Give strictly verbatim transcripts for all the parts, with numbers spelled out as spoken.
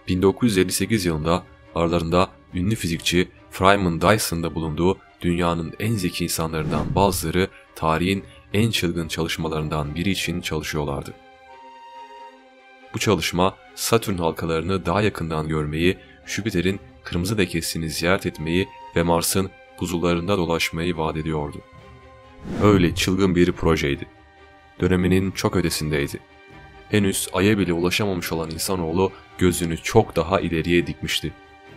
bin dokuz yüz elli sekiz yılında aralarında ünlü fizikçi Freeman Dyson'da bulunduğu dünyanın en zeki insanlarından bazıları tarihin en çılgın çalışmalarından biri için çalışıyorlardı. Bu çalışma Satürn halkalarını daha yakından görmeyi, Jüpiter'in kırmızı lekesini ziyaret etmeyi ve Mars'ın buzullarında dolaşmayı vaat ediyordu. Öyle çılgın bir projeydi. Döneminin çok ötesindeydi. Henüz Ay'a bile ulaşamamış olan insanoğlu gözünü çok daha ileriye dikmişti.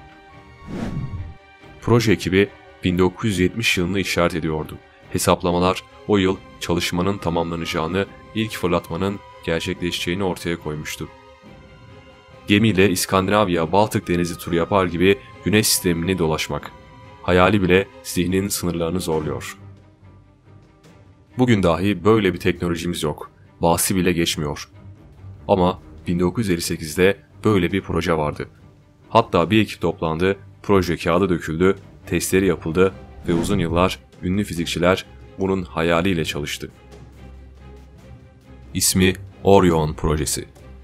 Proje ekibi bin dokuz yüz yetmiş yılını işaret ediyordu. Hesaplamalar o yıl çalışmanın tamamlanacağını, ilk fırlatmanın gerçekleşeceğini ortaya koymuştu. Gemiyle İskandinavya-Baltık denizi turu yapar gibi Güneş sistemini dolaşmak. Hayali bile zihnin sınırlarını zorluyor. Bugün dahi böyle bir teknolojimiz yok. Bahsi bile geçmiyor. Ama bin dokuz yüz elli sekizde böyle bir proje vardı. Hatta bir ekip toplandı, proje kağıda döküldü, testleri yapıldı ve uzun yıllar ünlü fizikçiler bunun hayaliyle çalıştı. İsmi Orion projesi.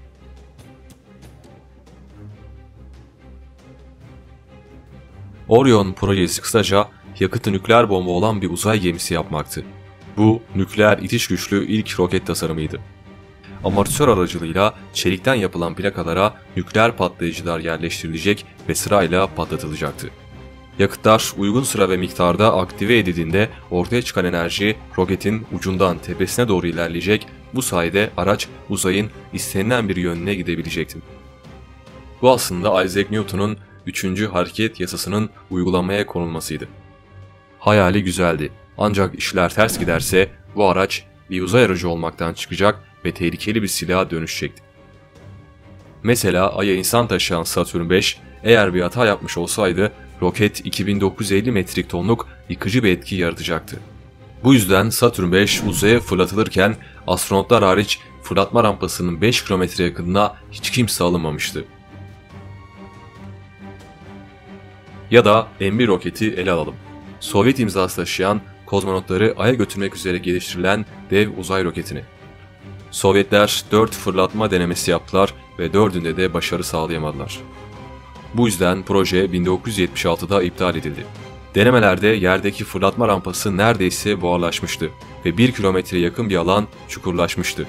Orion projesi kısaca yakıtı nükleer bomba olan bir uzay gemisi yapmaktı. Bu nükleer itiş güçlü ilk roket tasarımıydı. Amortisör aracılığıyla çelikten yapılan plakalara nükleer patlayıcılar yerleştirilecek ve sırayla patlatılacaktı. Yakıtlar uygun sıra ve miktarda aktive edildiğinde ortaya çıkan enerji roketin ucundan tepesine doğru ilerleyecek, bu sayede araç uzayın istenilen bir yönüne gidebilecekti. Bu aslında Isaac Newton'un üçüncü hareket yasasının uygulamaya konulmasıydı. Hayali güzeldi, ancak işler ters giderse bu araç bir uzay aracı olmaktan çıkacak ve tehlikeli bir silaha dönüşecekti. Mesela Ay'a insan taşıyan Satürn beş eğer bir hata yapmış olsaydı roket iki bin dokuz yüz elli metrik tonluk yıkıcı bir etki yaratacaktı. Bu yüzden Satürn beş uzaya fırlatılırken astronotlar hariç fırlatma rampasının beş kilometre yakınına hiç kimse alınmamıştı. Ya da M bir roketi ele alalım. Sovyet imzası taşıyan kozmonotları Ay'a götürmek üzere geliştirilen dev uzay roketini. Sovyetler dört fırlatma denemesi yaptılar ve dördünde de başarı sağlayamadılar. Bu yüzden proje bin dokuz yüz yetmiş altıda iptal edildi. Denemelerde yerdeki fırlatma rampası neredeyse buharlaşmıştı ve bir kilometreye yakın bir alan çukurlaşmıştı.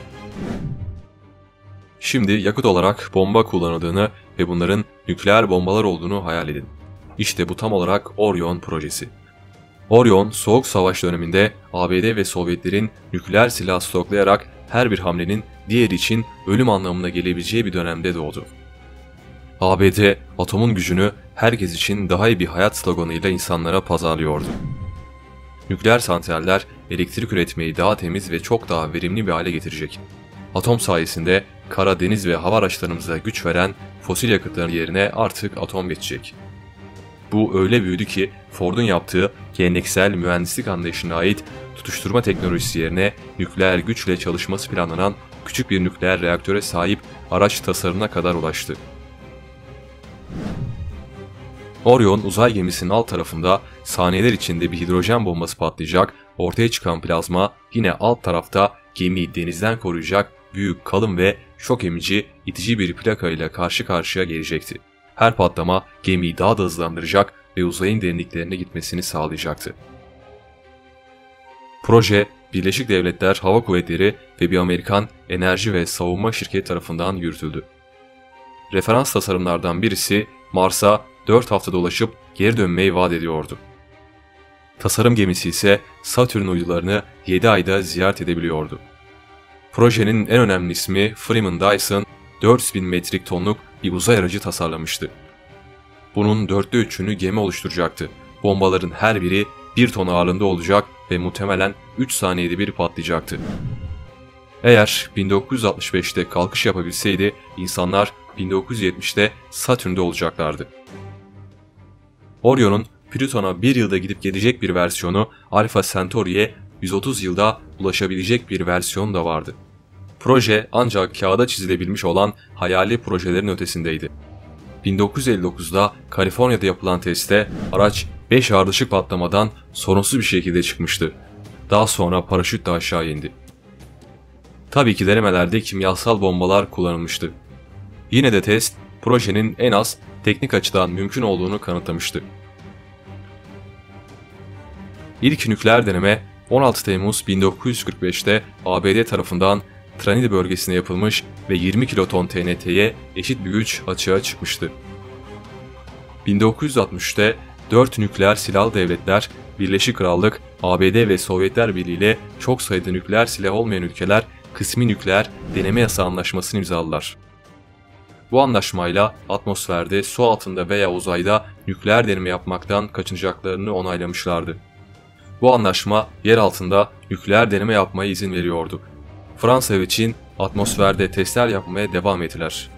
Şimdi yakıt olarak bomba kullanıldığını ve bunların nükleer bombalar olduğunu hayal edin. İşte bu tam olarak Orion projesi. Orion, Soğuk Savaş döneminde A B D ve Sovyetlerin nükleer silah stoklayarak her bir hamlenin diğeri için ölüm anlamına gelebileceği bir dönemde doğdu. A B D, atomun gücünü herkes için daha iyi bir hayat sloganıyla insanlara pazarlıyordu. Nükleer santraller elektrik üretmeyi daha temiz ve çok daha verimli bir hale getirecek. Atom sayesinde kara, deniz ve hava araçlarımıza güç veren fosil yakıtların yerine artık atom geçecek. Bu öyle büyüdü ki Ford'un yaptığı geleneksel mühendislik anlayışına ait tutuşturma teknolojisi yerine nükleer güçle çalışması planlanan küçük bir nükleer reaktöre sahip araç tasarımına kadar ulaştı. Orion uzay gemisinin alt tarafında saniyeler içinde bir hidrojen bombası patlayacak, ortaya çıkan plazma yine alt tarafta gemiyi denizden koruyacak büyük, kalın ve şok emici, itici bir plaka ile karşı karşıya gelecekti. Her patlama gemiyi daha da hızlandıracak ve uzayın derinliklerine gitmesini sağlayacaktı. Proje, Birleşik Devletler Hava Kuvvetleri ve bir Amerikan enerji ve savunma şirketi tarafından yürütüldü. Referans tasarımlardan birisi Mars'a dört hafta dolaşıp geri dönmeyi vaat ediyordu. Tasarım gemisi ise Satürn uydularını yedi ayda ziyaret edebiliyordu. Projenin en önemli ismi Freeman Dyson, dört yüz bin metrik tonluk bir uzay aracı tasarlamıştı. Bunun dörtte üçünü gemi oluşturacaktı. Bombaların her biri bir ton ağırlığında olacak ve muhtemelen üç saniyede bir patlayacaktı. Eğer bin dokuz yüz altmış beşte kalkış yapabilseydi, insanlar bin dokuz yüz yetmişte Satürn'de olacaklardı. Orion'un Plüton'a bir yılda gidip gelecek bir versiyonu, Alpha Centauri'ye yüz otuz yılda ulaşabilecek bir versiyon da vardı. Proje ancak kağıda çizilebilmiş olan hayali projelerin ötesindeydi. bin dokuz yüz elli dokuzda Kaliforniya'da yapılan testte araç beş ardışık patlamadan sorunsuz bir şekilde çıkmıştı. Daha sonra paraşütle aşağı indi. Tabii ki denemelerde kimyasal bombalar kullanılmıştı. Yine de test, projenin en az teknik açıdan mümkün olduğunu kanıtlamıştı. İlk nükleer deneme on altı Temmuz bin dokuz yüz kırk beş'te A B D tarafından Trinity bölgesine yapılmış ve yirmi kiloton T N T'ye eşit bir güç açığa çıkmıştı. bin dokuz yüz altmış üç'te dört nükleer silahlı devletler, Birleşik Krallık, A B D ve Sovyetler Birliği ile çok sayıda nükleer silah olmayan ülkeler kısmi nükleer deneme yasağı anlaşmasını imzaladılar. Bu anlaşmayla atmosferde, su altında veya uzayda nükleer deneme yapmaktan kaçınacaklarını onaylamışlardı. Bu anlaşma yer altında nükleer deneme yapmaya izin veriyordu. Fransa ve Çin atmosferde testler yapmaya devam ettiler.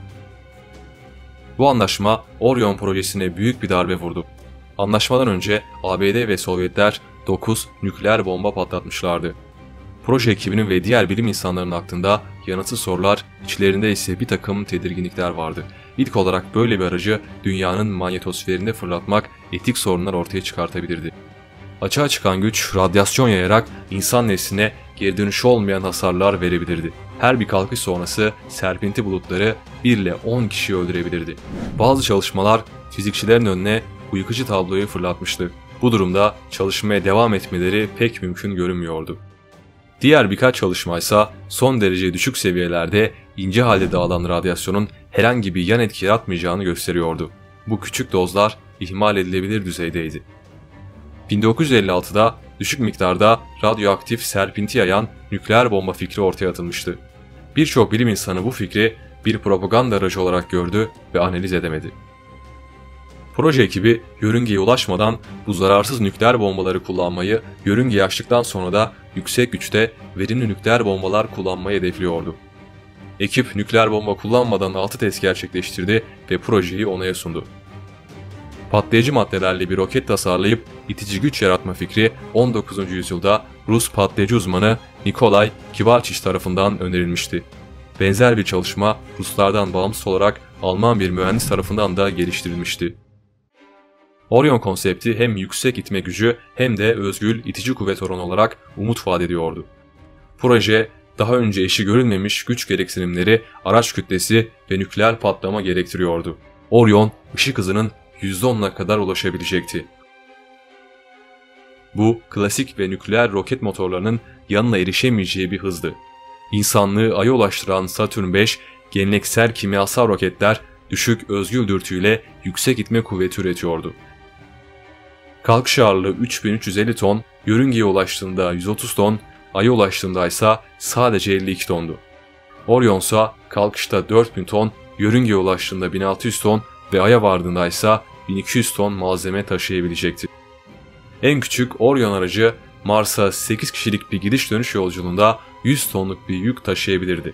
Bu anlaşma Orion projesine büyük bir darbe vurdu. Anlaşmadan önce A B D ve Sovyetler dokuz nükleer bomba patlatmışlardı. Proje ekibinin ve diğer bilim insanlarının aklında yanıtsız sorular, içlerinde ise bir takım tedirginlikler vardı. İlk olarak böyle bir aracı dünyanın manyetosferinde fırlatmak etik sorunlar ortaya çıkartabilirdi. Açığa çıkan güç radyasyon yayarak insan nesline geri dönüşü olmayan hasarlar verebilirdi. Her bir kalkış sonrası serpinti bulutları bir ile on kişiyi öldürebilirdi. Bazı çalışmalar fizikçilerin önüne bu yıkıcı tabloyu fırlatmıştı. Bu durumda çalışmaya devam etmeleri pek mümkün görünmüyordu. Diğer birkaç çalışmaysa son derece düşük seviyelerde ince halde dağılan radyasyonun herhangi bir yan etki yaratmayacağını gösteriyordu. Bu küçük dozlar ihmal edilebilir düzeydeydi. bin dokuz yüz elli altı'da düşük miktarda radyoaktif serpinti yayan nükleer bomba fikri ortaya atılmıştı. Birçok bilim insanı bu fikri bir propaganda aracı olarak gördü ve analiz edemedi. Proje ekibi yörüngeye ulaşmadan bu zararsız nükleer bombaları kullanmayı, yörüngeyi aştıktan sonra da yüksek güçte verimli nükleer bombalar kullanmayı hedefliyordu. Ekip nükleer bomba kullanmadan altı test gerçekleştirdi ve projeyi onaya sundu. Patlayıcı maddelerle bir roket tasarlayıp itici güç yaratma fikri on dokuzuncu yüzyılda Rus patlayıcı uzmanı Nikolay Kivalchich tarafından önerilmişti. Benzer bir çalışma Ruslardan bağımsız olarak Alman bir mühendis tarafından da geliştirilmişti. Orion konsepti hem yüksek itme gücü hem de özgül itici kuvvet oranı olarak umut vaat ediyordu. Proje, daha önce eşi görülmemiş güç gereksinimleri, araç kütlesi ve nükleer patlama gerektiriyordu. Orion, ışık hızının yüzde on'una kadar ulaşabilecekti. Bu, klasik ve nükleer roket motorlarının yanına erişemeyeceği bir hızdı. İnsanlığı Ay'a ulaştıran Satürn beş, geleneksel kimyasal roketler düşük özgül dürtüyle yüksek itme kuvveti üretiyordu. Kalkış ağırlığı üç bin üç yüz elli ton, yörüngeye ulaştığında yüz otuz ton, Ay'a ulaştığında ise sadece elli iki tondu. Orion ise kalkışta dört bin ton, yörüngeye ulaştığında bin altı yüz ton ve Ay'a vardığında ise bin iki yüz ton malzeme taşıyabilecekti. En küçük Orion aracı Mars'a sekiz kişilik bir gidiş dönüş yolculuğunda yüz tonluk bir yük taşıyabilirdi.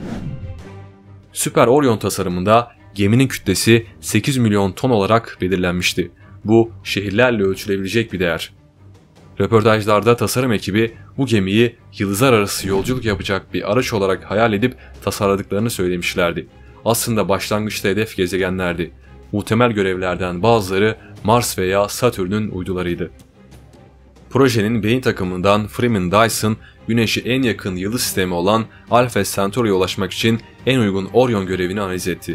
Süper Orion tasarımında geminin kütlesi sekiz milyon ton olarak belirlenmişti. Bu şehirlerle ölçülebilecek bir değer. Röportajlarda tasarım ekibi bu gemiyi yıldızlar arası yolculuk yapacak bir araç olarak hayal edip tasarladıklarını söylemişlerdi. Aslında başlangıçta hedef gezegenlerdi. Muhtemel görevlerden bazıları Mars veya Satürn'ün uydularıydı. Projenin beyin takımından Freeman Dyson, Güneş'e en yakın yıldız sistemi olan Alpha Centauri'ye ulaşmak için en uygun Orion görevini analiz etti.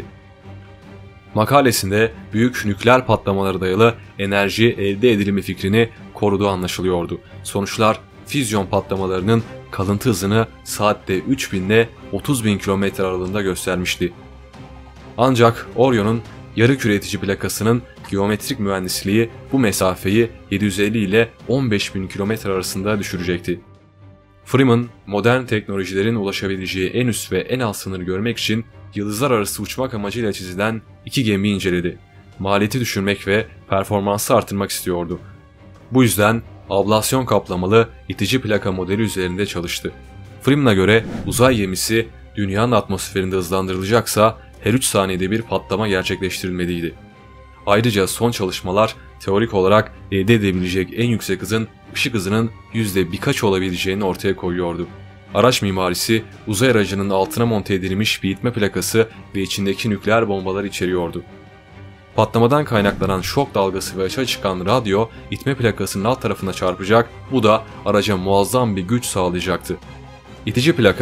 Makalesinde büyük nükleer patlamalara dayalı enerji elde edilimi fikrini koruduğu anlaşılıyordu. Sonuçlar füzyon patlamalarının kalıntı hızını saatte üç bin ile otuz bin kilometre aralığında göstermişti. Ancak Orion'un yarı küre itici plakasının geometrik mühendisliği bu mesafeyi yedi yüz elli ile on beş bin kilometre arasında düşürecekti. Freeman, modern teknolojilerin ulaşabileceği en üst ve en alt sınırı görmek için yıldızlar arası uçmak amacıyla çizilen iki gemiyi inceledi. Maliyeti düşürmek ve performansı artırmak istiyordu. Bu yüzden ablasyon kaplamalı itici plaka modeli üzerinde çalıştı. Freeman'a göre uzay gemisi dünyanın atmosferinde hızlandırılacaksa her üç saniyede bir patlama gerçekleştirilmeliydi. Ayrıca son çalışmalar teorik olarak elde edebilecek en yüksek hızın ışık hızının yüzde birkaç olabileceğini ortaya koyuyordu. Araç mimarisi uzay aracının altına monte edilmiş bir itme plakası ve içindeki nükleer bombalar içeriyordu. Patlamadan kaynaklanan şok dalgası ve açığa çıkan radyo itme plakasının alt tarafına çarpacak, bu da araca muazzam bir güç sağlayacaktı. İtici plaka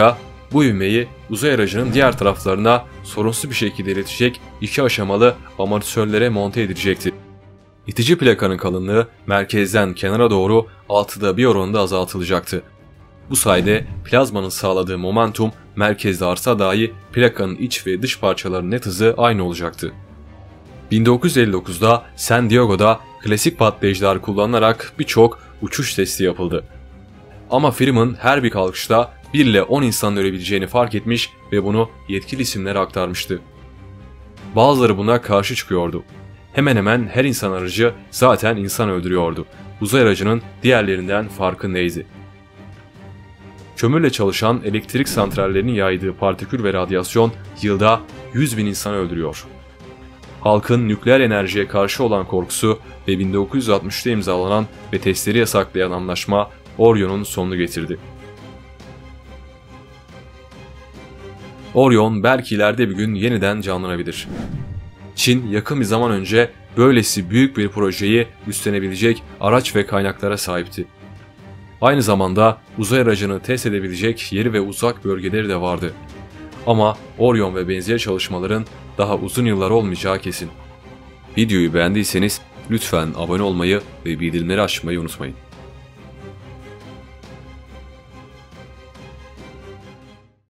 Bu ivmeyi uzay aracının diğer taraflarına sorunsuz bir şekilde iletecek iki aşamalı amortisörlere monte edilecekti. İtici plakanın kalınlığı merkezden kenara doğru altıda bir oranında azaltılacaktı. Bu sayede plazmanın sağladığı momentum merkezde artsa dahi plakanın iç ve dış parçalarının net hızı aynı olacaktı. bin dokuz yüz elli dokuzda San Diego'da klasik patlayıcılar kullanılarak birçok uçuş testi yapıldı. Ama Freeman her bir kalkışta bir ile on insanın ölebileceğini fark etmiş ve bunu yetkili isimlere aktarmıştı. Bazıları buna karşı çıkıyordu. Hemen hemen her insan aracı zaten insan öldürüyordu. Uzay aracının diğerlerinden farkı neydi? Kömürle çalışan elektrik santrallerinin yaydığı partikül ve radyasyon yılda yüz bin insan öldürüyor. Halkın nükleer enerjiye karşı olan korkusu ve bin dokuz yüz altmış üçte imzalanan ve testleri yasaklayan anlaşma Orion'un sonunu getirdi. Orion belki ileride bir gün yeniden canlanabilir. Çin yakın bir zaman önce böylesi büyük bir projeyi üstlenebilecek araç ve kaynaklara sahipti. Aynı zamanda uzay aracını test edebilecek yeri ve uzak bölgeleri de vardı. Ama Orion ve benzeri çalışmaların daha uzun yıllar olmayacağı kesin. Videoyu beğendiyseniz lütfen abone olmayı ve bildirimleri açmayı unutmayın.